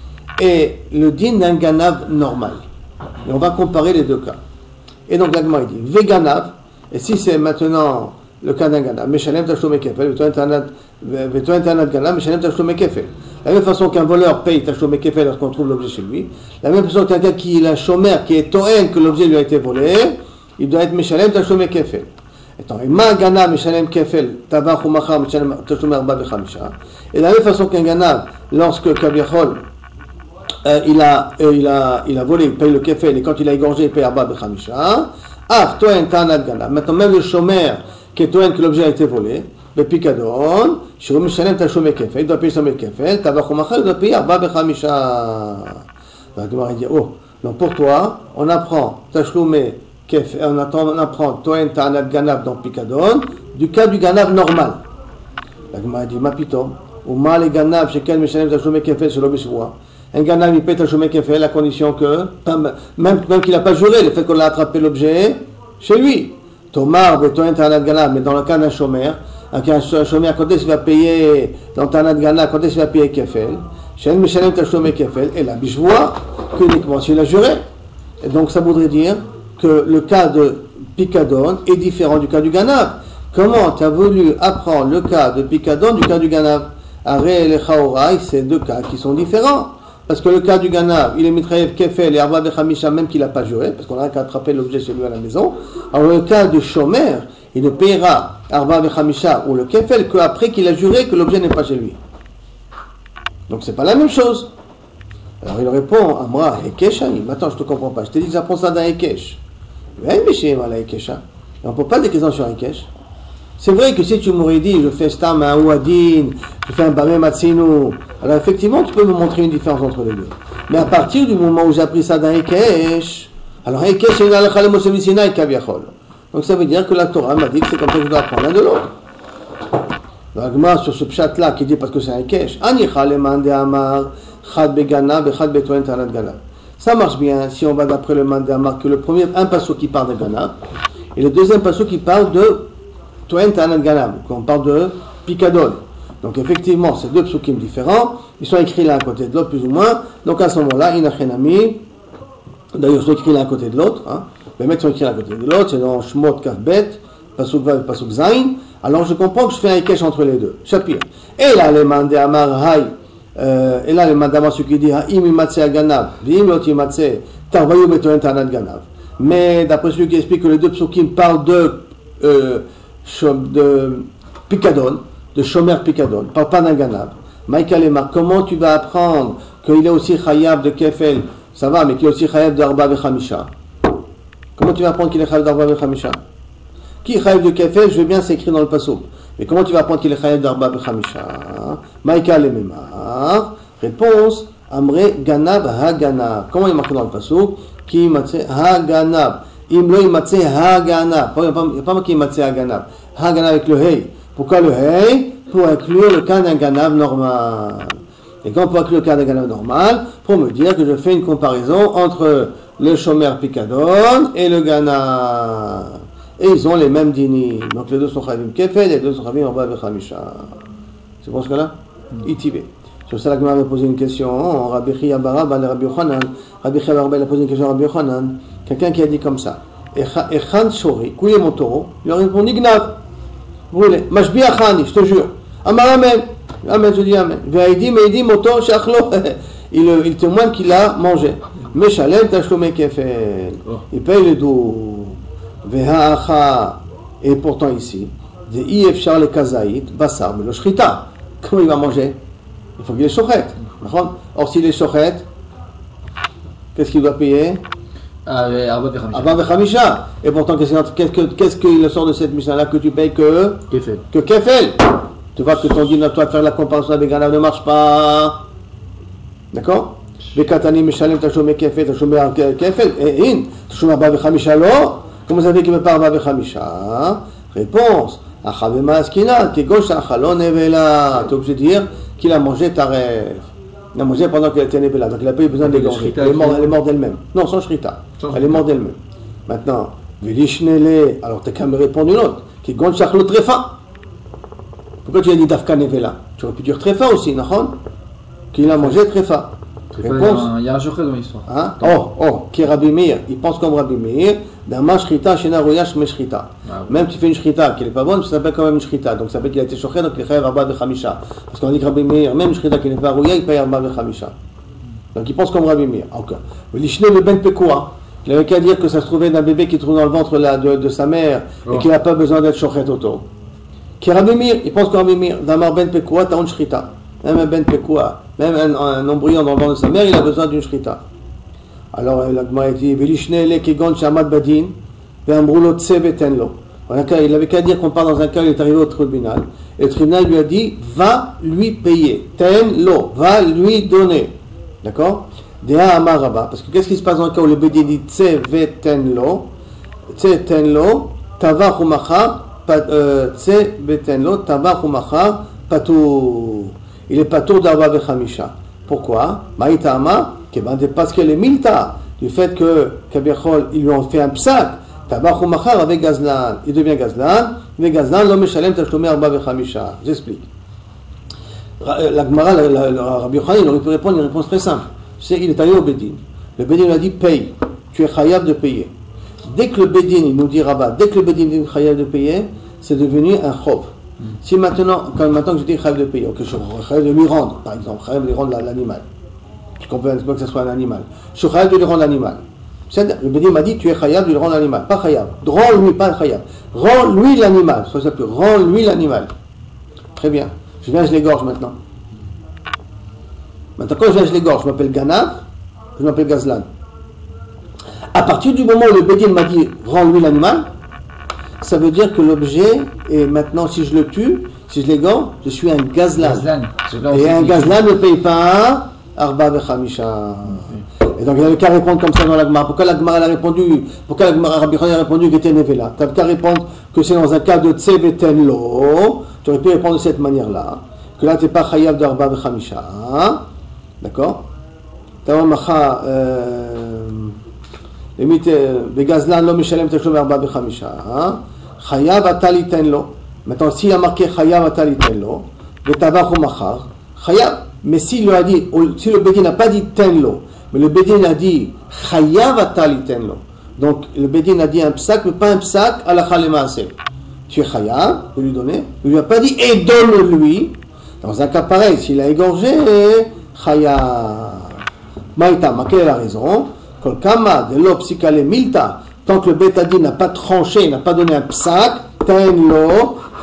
Et le din d'un ganav normal. Et on va comparer les deux cas. Et donc l'agma il dit veganav, et si c'est maintenant le cas d'un ganav, meshalem tashlumei kefel, toen ta'anat ganav, meshalem tashlumei kefel. La même façon qu'un voleur paye tashlumei kefel lorsqu'on trouve l'objet chez lui, la même façon qu'un gars qui est un chômeur, qui est toen que l'objet lui a été volé, il doit être meshalem tashlumei kefel. Attends, ma ganav meshalem kefel, tabach ou macha meshalem tashlumei arba vechamisha. Et de la même façon qu'un ganav, lorsque kaviachol il a volé, il paye le kefel, et quand il a égorgé, il paye arba vechamisha. Ah, toen ta'anat ganav. Maintenant même le chômeur qui est toen que l'objet a été volé, le pikadon, shiro meshalem tashlumei kefel, il doit payer tashlumei kefel, tabach ou macha, il doit payer arba vechamisha. Donc il dit, oh, donc pour toi, on apprend tashlumei kefel, on apprend toen ta'anat ganav dans pikadon, du cas du ganav normal. La Gemara dit, ma pitom, ou ma les ganav, shekel meshalem tashlumei kefel, shelo bishvoa. Un ganav, il paye tashlumei kefel, à condition que, même qu'il n'a pas juré, le fait qu'on a attrapé l'objet chez lui. Tomar, toen ta'anat ganav, mais dans le cas d'un chômeur, un chômeur, quand est-ce qu'il va payer, dans ta'anat ganav, quand est-ce qu'il va payer kefel? Shekel meshalem tashlumei kefel, et la bishvoa, qu'uniquement s'il a juré. Et donc ça voudrait dire que le cas de pikadon est différent du cas du ganav. Comment tu as voulu apprendre le cas de pikadon du cas du ganav? Aré et le chaorai, c'est deux cas qui sont différents. Parce que le cas du ganav, il est mitrayev kefel et arba vechamisha, même qu'il n'a pas juré, parce qu'on a qu'à attraper l'objet chez lui à la maison. Alors le cas du chômeur, il ne payera arba vechamisha ou le kefel qu'après qu'il a juré que l'objet n'est pas chez lui. Donc c'est pas la même chose. Alors il répond à moi, Hekesh, attends, je te comprends pas. Je t'ai dit que j'apprends ça dans Hekesh. On ne peut pas des questions sur Hekesh. C'est vrai que si tu m'aurais dit, je fais stam un ouadin, je fais un bamé matsinu, alors effectivement, tu peux me montrer une différence entre les deux. Mais à partir du moment où j'ai appris ça dans Hekesh, alors Hekesh, c'est une halakha le Moshe Sinai kaviachol. Donc ça veut dire que la Torah m'a dit que c'est comme ça que je dois apprendre l'un de l'autre. L'agma sur ce pshat-là qui dit parce que c'est un Hekesh, Anicha le mande amar, chad begana, bechad betoen ta'anat ganav. Ça marche bien si on va d'après le mande amar, que le premier, un passo qui parle de ganav, et le deuxième passo qui parle de toen ta'anat ganav, qu'on parle de pikadon. Donc effectivement, c'est deux psukim différents, ils sont écrits l'un à côté de l'autre plus ou moins, donc à ce moment-là, inachenami, d'ailleurs ils sont écrits l'un à côté de l'autre, hein. Les mecs sont écrits l'un à côté de l'autre, c'est dans Shmot Kafbet, pasuk vav et pasuk zayin, alors je comprends que je fais un Hekesh entre les deux. Shapir. Et là, le mande amar hay, et là, le mande amar, ce qui dit, ha'im imatse aganav, v'im lot imatse, tarvayu betoen ta'anat ganav. Mais d'après celui qui explique que les deux psukim parlent de Picadon, de Shomer Picadon, parle pas d'un Ganab. Maïka Lema, comment tu vas apprendre qu'il est aussi Chayab de Kefel, ça va, mais qu'il est aussi Chayab de Arba Vechamisha? Comment tu vas apprendre qu'il est Chayab d'Arba Vechamisha? Qui est Chayab de Kefel, je veux bien, c'est écrit dans le Passouk. Mais comment tu vas apprendre qu'il est Chayab d'Arba Vechamisha? Maïka Lema, réponse, Amre Ganab Ha-Ganab. Comment il est marqué dans le Passouk? Ki Matse Ha-Ganab. Imlo Matse Ha-Ganab. Il n'y a pas marqué Matse Ha-Ganab. Ha-Ganab avec le Hey. Pourquoi le Hey? Pour inclure le cas d'un Ganab normal. Et quand on peut inclure le cas d'un Ganab normal, pour me dire que je fais une comparaison entre le Shomer Picadon et le Ganab. Et ils ont les mêmes dinim. Donc les deux sont Chavim Kefel, les deux sont Chavim Arba Vechamisha. C'est pour ce cas-là? Itibé. Sur ça, la Gemara m'a posé une question. Rabbi Chia Baraba, Rabbi Yochanan. Rabbi Chia Baraba, il a posé une question à Rabbi Yochanan. Quelqu'un qui a dit comme ça. Echan Shori, où est mon taureau? Il a répondu Gnav. Brûlé. Mashbi Achani, je te jure. Amar Amen. Amen, je dis Amen. Ve'aidi meidi moto shachlo. Il témoigne qu'il a mangé. Meshalem tashlomé kefel. Il paye le dos. Ve'ha'acha. Et pourtant ici, de ifshar le kazaït, basar, mais le shrita. Comment il va manger? Il faut qu'il ait shochet. Or, s'il est shochet, qu'est-ce qu'il doit payer? Arba Vechamisha. Et pourtant, qu'est-ce qu'il sort de cette mission-là que tu payes que Kefel? Tu vois que ton din à toi de faire la comparaison avec Ganav ne marche pas. D'accord? Vekatani Meshalem Tashomé Kefel, Tashomé Kefel. Et in, Tashomé Arba Vechamisha lo. Comment vous savez qu'il ne veut pas Arba Vechamisha? Réponse. Achavema Askina, Kegosh Achalon Nevela. Tu es obligé de dire qu'il a mangé Taref. Il a mangé pendant qu'elle était Nevela. Donc il n'a pas eu besoin de l'égorger. Elle est morte d'elle-même. Non, sans Shrita. Elle est morte d'elle-même. Maintenant, Vilishnele. Alors tu as qu'à me répondre une autre. Kegosh Chachlo Trefa. Pourquoi tu as dit Dafka Nevela? Tu aurais pu dire Trefa aussi, Nahon? Qu'il a mangé Trefa. Réponse. Il y a un jochet dans l'histoire. Qui est Rabbi Meir. Il pense comme Rabbi Meir. D'un Shrita, Shena Royash Meshrita. Même si tu fais une Shrita qui n'est pas bonne, ça s'appelle quand même une Shrita. Donc ça s'appelle qu'il a été choqué, donc il est Arba Vechamisha. Parce qu'on dit que Rabbi Meir, même une Shrita qui n'est pas Roya, il paye Arba Vechamisha. Donc il pense comme Rabbi Meir. Encore. L'Ishne le Ben Pekoua. Il avait qu'à dire que ça se trouvait d'un bébé qui trouve dans le ventre de sa mère et qu'il n'a pas besoin d'être choqué autour. Qui est Rabbi Meir, il pense comme Rabbi Meir. D'un Ben Pekoua, tu as une Shrita. Même un Ben Pekoua, même un embryon dans le ventre de sa mère, il a besoin d'une Shrita. Alors la Gemara dit Velishnele Kegon Shamad Badin Ve'amrulo Tsevetenlo. Il avait qu'à dire qu'on part dans un cas, il est arrivé au tribunal. Et le tribunal lui a dit va lui payer. Tenlo, va lui donner. D'accord? Dea Amaraba. Parce que qu'est-ce qui se passe dans le cas où le Bedin dit Tsevetenlo? Tsevetenlo, Tavachumacha, Tsevetenlo, Tavachumacha, Patou. Il est Patou d'Arba Vechamisha. Pourquoi? Maïtama. Parce que les milta, du fait que Kabirchol, ils lui ont fait un psak, Tabachou Machar avec Gazlan, il devient Gazlan, mais Gazlan, l'homme Shalem Tashlomé Arba Vechamisha. J'explique. La Gemara, Rabbi Yochanan, il aurait pu répondre une réponse très simple. Il est allé au Bédin. Le Bédin lui a dit paye, tu es chayab de payer. Dès que le Bédin, il nous dit Rabat, dès que le Bédin dit chayab de payer, c'est devenu un chov. Si maintenant que je dis chayab de payer, ou que je chayab de lui rendre, par exemple, chayab de lui rendre l'animal. Qu'on peut que ce soit un animal. Je suis chayab de lui rendre l'animal. Le Bédin m'a dit tu es chayab de lui rendre l'animal. Pas chayab. Rends-lui, pas chayab. Rends-lui l'animal. Ça s'appelle rends-lui l'animal. Très bien. Je viens, je l'égorge maintenant. Maintenant, quand je viens, je l'égorge, je m'appelle Ganav, je m'appelle Gazlan. À partir du moment où le Bédin m'a dit rends-lui l'animal, ça veut dire que l'objet est maintenant, si je le tue, si je l'égorge, je suis un Gazlan. Et un Gazlan ne paye pas Arba Vechamisha. Et donc il avait qu'à répondre comme ça dans la Gemara. Pourquoi la Gemara a répondu? Pourquoi la Gemara Rabbi Yochanan a répondu Geten Nevela? Tu n'avais qu'à répondre que c'est dans un cas de Tsevetenlo. Tu aurais pu répondre de cette manière-là. Que là tu n'es pas Chayav d'Arba Vechamisha. D'accord? Tawamacha limite Begazlan lo Mishalem Teshom Arba Vechamisha. Chayav Atalitenlo. Maintenant s'il a marqué Chayav Atalitenlo, Betavachu Machar, Chayav. Mais s'il lui a dit, si le Bédin n'a pas dit tenlo, mais le Bédin a dit chayav atali tenlo. Donc le Bédin a dit un psak, mais pas un psak à la chalemaase. Tu es chayav de lui donner. Il lui a pas dit et donne-lui. Dans un cas pareil, s'il a égorgé, chayav. Maïtama, quelle est la raison? Kol kama de lo psikale milta. Tant que le Bétadin n'a pas tranché, n'a pas donné un psak, tenlo,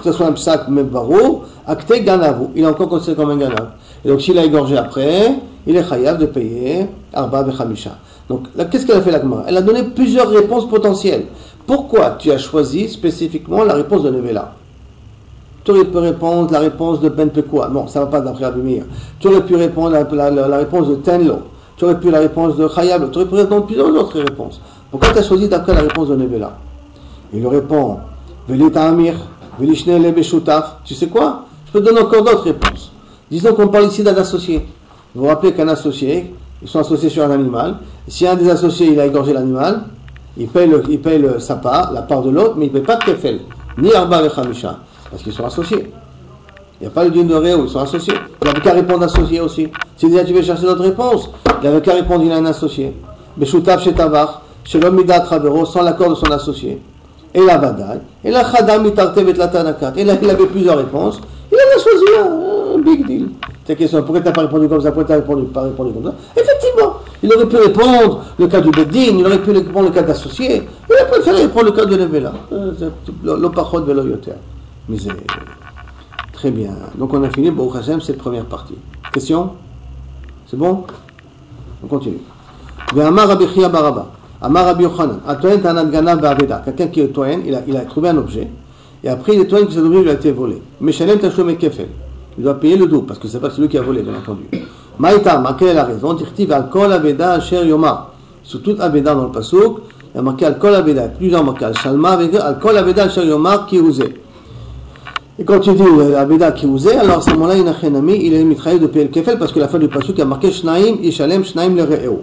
ce soit un psak même barou, acte ganavu, il est encore considéré comme un ganav. Et donc s'il a égorgé après, il est chayav de payer arba bechamisha. Donc là, qu'est-ce qu'elle a fait la Gemara? Elle a donné plusieurs réponses potentielles. Pourquoi tu as choisi spécifiquement la réponse de Nevela? Tu aurais pu répondre la réponse de Ben Pekua. Non, ça ne va pas d'après Abimir. Tu aurais pu répondre la réponse de Tenlo. Tu aurais pu la réponse de Chayab. Tu aurais pu répondre plusieurs autres réponses. Pourquoi tu as choisi d'après la réponse de Nevela? Il lui répond Velita Amir, Velishne Lebe Shutaf. Tu sais quoi? Je peux te donner encore d'autres réponses. Disons qu'on parle ici d'un associé. Vous vous rappelez qu'un associé, ils sont associés sur un animal. Si un des associés il a égorgé l'animal, il paye sa part, la part de l'autre, mais il ne paye pas de kefel, ni arba et chamisha, parce qu'ils sont associés. Il n'y a pas le din de réo, ils sont associés. Il n'avait qu'à répondre associé aussi. Si déjà tu veux chercher d'autres réponses, il n'avait qu'à répondre il a un associé. Beshutav chez Tavar, chez l'homme Midat Travero, sans l'accord de son associé. Et la Vadaï, et la Chadam Mitartev et la Tanakat. Et là, il avait plusieurs réponses. Il en a choisi un big deal. Ta question, pourquoi tu n'as pas répondu comme ça? Pourquoi tu n'as pas répondu comme ça? Effectivement, il aurait pu répondre le cas du Beddin, il aurait pu répondre le cas d'associé, il a préféré répondre le cas de Levela. L'opachot de l'Oyoter. Mais c'est très bien. Donc on a fini, Baruch Hashem, cette première partie. Question? C'est bon? On continue. Amar Rabbi Chia Baraba, Amar Rabbi Yochanan, Atoen Tanat Ganav Ba'aveda. Quelqu'un qui est Toen, il a trouvé un objet, et après il est Toen que cet objet lui a été volé. Meshalem Tashom et Kefel. Il doit payer le double, parce que c'est pas celui qui a volé, bien entendu. Maïta, quelle est la raison? Dirtiv Al-Kol Aveda Asher Yoma. Sur toute Aveda dans le Pasuk, il y a marqué Al-Kol Aveda, plusieurs marqués Al-Shalma avec Al-Kol Aveda Asher Yoma Kirouzé. Et quand tu dis Aveda Kirouzé, alors à ce moment-là, il est mitraillé de payer le Kefel, parce que la fin du Pasuk, il y a marqué Shnaim, Ishalem, Shnaim le Re'eo.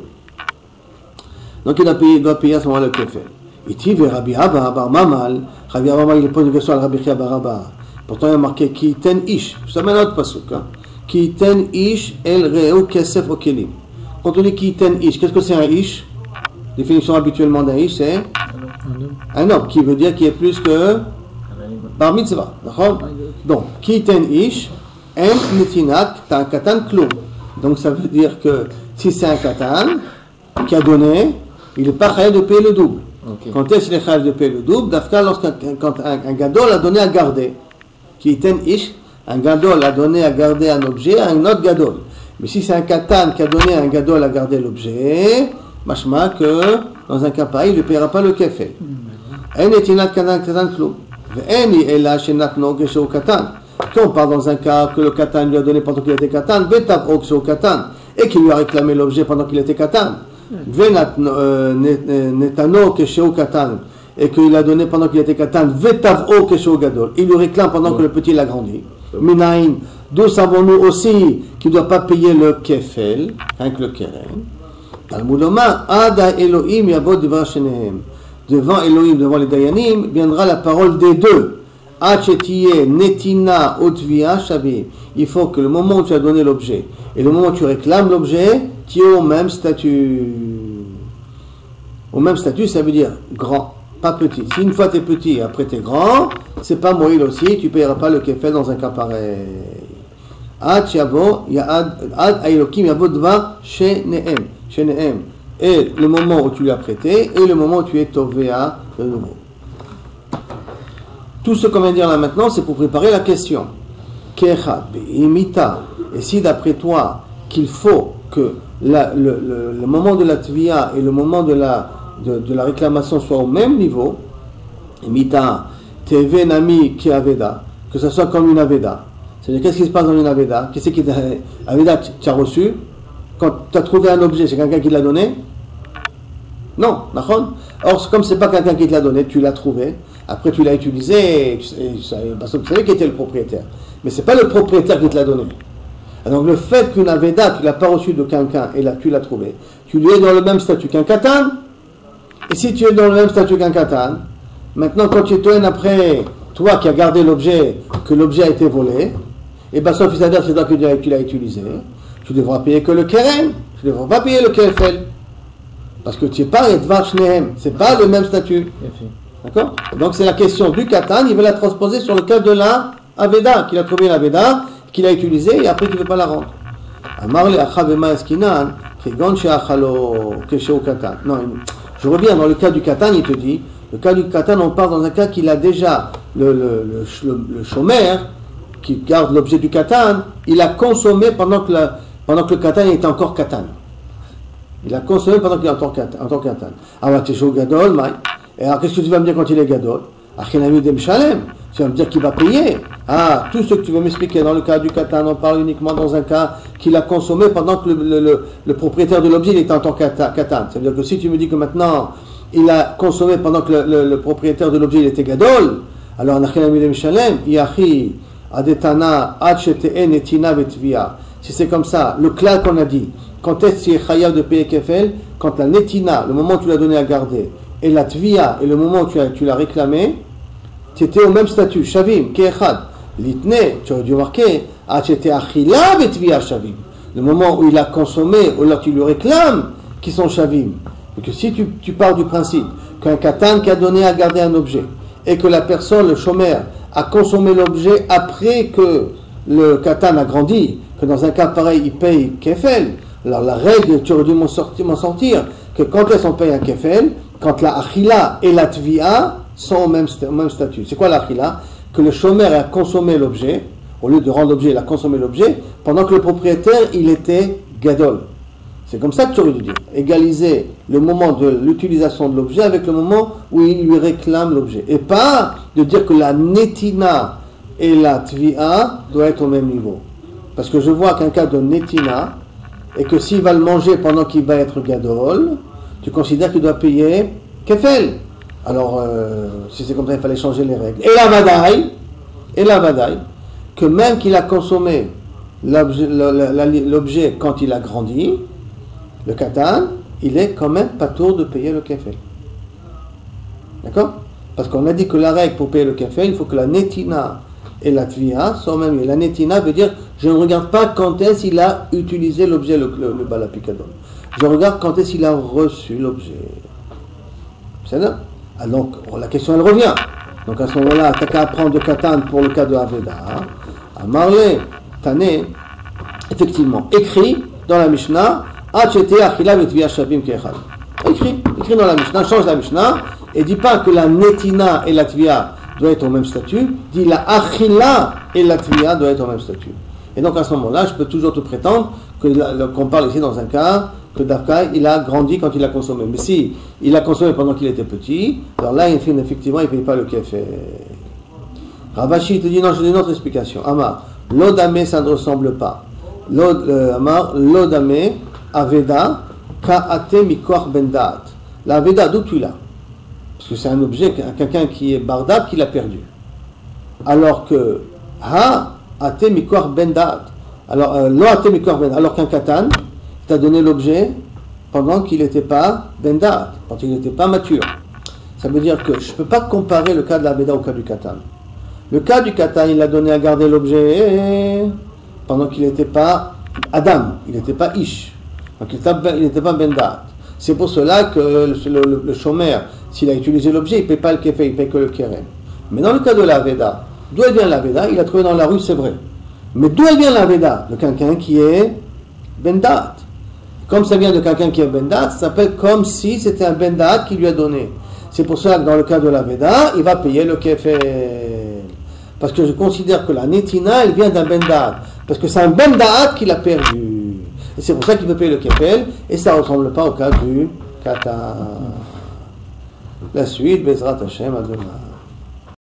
Donc il doit payer à ce moment-là le Kefel. Iti ve Rabbi Abba Bar Mamal, Rabbi Abba, il pose une question à Rabbi Chia Baraba. Pourtant, il y a marqué Ki ten ish. Ça mène à notre pasuk. Ki ten ish el re'u kesef okelim. Quand on dit Ki ten ish, qu'est-ce que c'est un ish? Définition habituellement d'un ish, c'est un homme, qui veut dire qu'il est plus que bar mitzvah. D'accord? Donc, Ki ten ish en netinat tan katan klum. Donc, ça veut dire que si c'est un katan qui a donné, il n'est pas chayav de payer le double. Okay. Quand est-ce qu'il est chayav de payer le double? D'afka, lorsqu'un gadol a donné à garder. Qui est un ish, un gadol a donné à garder un objet à un autre gadol. Mais si c'est un katan qui a donné à un gadol à garder l'objet, machma que dans un cas pareil, il ne paiera pas le kefel. En etinat katan katan klum. Ve'eni ela shenatno gesho katan. Quand on parle dans un cas que le katan lui a donné pendant qu'il était katan, vetav gesho katan, et qu'il lui a réclamé l'objet pendant qu'il était katan. Netano gesho katan. Et qu'il a donné pendant qu'il était katan, vetav'o kesho gadol. Il lui réclame pendant que le petit l'a grandi. Minaïn, d'où savons-nous aussi qu'il ne doit pas payer le kefel, avec le keren. Talmudoma, ada Elohim yavod devant shenehem. Devant Elohim, devant les dayanim, viendra la parole des deux. Achetiye netina otvia shavi. Il faut que le moment où tu as donné l'objet et le moment où tu réclames l'objet, tu es au même statut. Au même statut, ça veut dire grand. Pas petit. Si une fois tu es petit et après tu es grand, c'est pas Moïl aussi, tu ne payeras pas le kefel dans un cas pareil. Ad Elohim yavo dvar shenehem. Shenehem. Et le moment où tu l'as prêté et le moment où tu es tovéa de nouveau. Tout ce qu'on vient de dire là maintenant, c'est pour préparer la question. Kechad imita. Et si d'après toi, qu'il faut que le moment de la tvia et le moment de la réclamation soit au même niveau, mita teve nami ki aveda, que ce soit comme une aveda. C'est-à-dire, qu'est-ce qui se passe dans une aveda? Qu'est-ce qui aveda tu as reçu? Quand tu as trouvé un objet, c'est quelqu'un qui te l'a donné? Non, d'accord? Or, comme c'est pas quelqu'un qui te l'a donné, tu l'as trouvé, après tu l'as utilisé, parce que tu savais qui était le propriétaire. Mais c'est pas le propriétaire qui te l'a donné. Donc le fait qu'une aveda, tu l'as pas reçu de quelqu'un et là tu l'as trouvé, tu lui es dans le même statut qu'un katan. Et si tu es dans le même statut qu'un katan, maintenant quand tu es après toi qui as gardé l'objet, que l'objet a été volé, et bien sauf c'est toi qui l'as utilisé, tu devras payer que le keren, tu ne devras pas payer le kefel. Parce que tu n'es pas Edvar Shnehem, c'est pas le même statut. D'accord? Donc c'est la question du katan, il veut la transposer sur le cas de la aveda, qu'il a trouvé l'aveda, qu'il a utilisé et après il ne veut pas la rendre. Amarle achavema eskinan, kegon sheachalo kesho katan. Non, je reviens dans le cas du katan, il te dit Le cas du katan, on parle dans un cas qu'il a déjà le shomer, qui garde l'objet du katan, il a consommé pendant que le katan était encore katan. Il a consommé pendant qu'il est encore katan. Alors, tu es gadol, et alors qu'est-ce que tu vas me dire quand il est gadol? Achinami dem shalem. Tu vas me dire qu'il va payer. Ah, tout ce que tu veux m'expliquer dans le cas du katan, on parle uniquement dans un cas qu'il a consommé pendant que le propriétaire de l'objet il était en tant que katan. Ça veut dire que si tu me dis que maintenant il a consommé pendant que le propriétaire de l'objet il était gadol, alors Achinami dem shalem, yachi adetana ad shete'en netina vetvia. Si c'est comme ça, le klal qu'on a dit, quand est-ce qu'il est chayav de payer kefel? Quand la netina, le moment où tu l'as donné à garder, et la tvia, et le moment où tu l'as réclamé, tu étais au même statut, shavim, ke'echad. L'itne, tu aurais dû marquer, achete achila betvia shavim. Le moment où il a consommé, ou là tu lui réclames, qui sont shavim. Donc si tu pars du principe qu'un katan qui a donné à garder un objet, et que la personne, le shomer, a consommé l'objet après que le katan a grandi, que dans un cas pareil, il paye kefel. Alors la règle, tu aurais dû m'en sortir, que quand est-ce qu'on paye un kefel, quand la achila et la tvia sont au même statut. C'est quoi la achila? Que le shomer a consommé l'objet, au lieu de rendre l'objet, il a consommé l'objet, pendant que le propriétaire, il était gadol. C'est comme ça que tu aurais dû dire. Égaliser le moment de l'utilisation de l'objet avec le moment où il lui réclame l'objet. Et pas de dire que la netina et la tvia doivent être au même niveau. Parce que je vois qu'un cas de netina, et que s'il va le manger pendant qu'il va être gadol, tu considères qu'il doit payer kefel. Alors, si c'est comme ça, il fallait changer les règles. Et la vadaï, que même qu'il a consommé l'objet quand il a grandi, le katan, il est quand même pas tour de payer le kefel. D'accord? Parce qu'on a dit que la règle pour payer le kefel, il faut que la netina et la tvia sont même. Et la netina veut dire, je ne regarde pas quand est-ce qu'il a utilisé l'objet, le balapikadon. Je regarde quand est-ce qu'il a reçu l'objet. C'est là. Ah, donc, la question elle revient. Donc à ce moment-là, tu n'as qu'à apprendre de katan pour le cas de Aveda. À Marley, Tané, effectivement, écrit dans la Mishnah, écrit dans la Mishnah, change la Mishnah, et dit pas que la netina et la tvia doivent être au même statut, dit la achila et la tvia doivent être au même statut. Et donc à ce moment-là, je peux toujours te prétendre qu'on parle ici dans un cas que Dafka, il a grandi quand il a consommé. Mais si il a consommé pendant qu'il était petit, alors là, effectivement, il ne paye pas le kefé. Ravashi te dit, non, je donne une autre explication. Amar, l'odame, ça ne ressemble pas. Amar, l'odame, aveda, ka'ate mikor bendat. La aveda, d'où tu l'as? Parce que c'est un objet, quelqu'un qui est bardat, qui l'a perdu. Alors que, ha, ate mikor bendat. Alors, lo ate mikor bendat. Alors qu'un katan, t'a donné l'objet pendant qu'il n'était pas bendat, quand il n'était pas mature. Ça veut dire que je ne peux pas comparer le cas de la Aveda au cas du katan. Le cas du katan, il a donné à garder l'objet pendant qu'il n'était pas Adam, il n'était pas Ish, donc il n'était pas bendat. C'est pour cela que le shomer, s'il a utilisé l'objet, il ne paye pas le kefé, il ne paye que le kerem. Mais dans le cas de la Aveda, d'où elle vient la Aveda? Il a trouvé dans la rue, c'est vrai. Mais d'où elle vient la Aveda? De quelqu'un qui est bendat. Comme ça vient de quelqu'un qui est bendat, ça s'appelle comme si c'était un bendat qui lui a donné. C'est pour ça que dans le cas de la Veda, il va payer le kefel. Parce que je considère que la netina, elle vient d'un bendat. Parce que c'est un bendat qu'il a perdu. Et c'est pour ça qu'il peut payer le kefel. Et ça ne ressemble pas au cas du katan. La suite, Bezrat Hashem, à demain.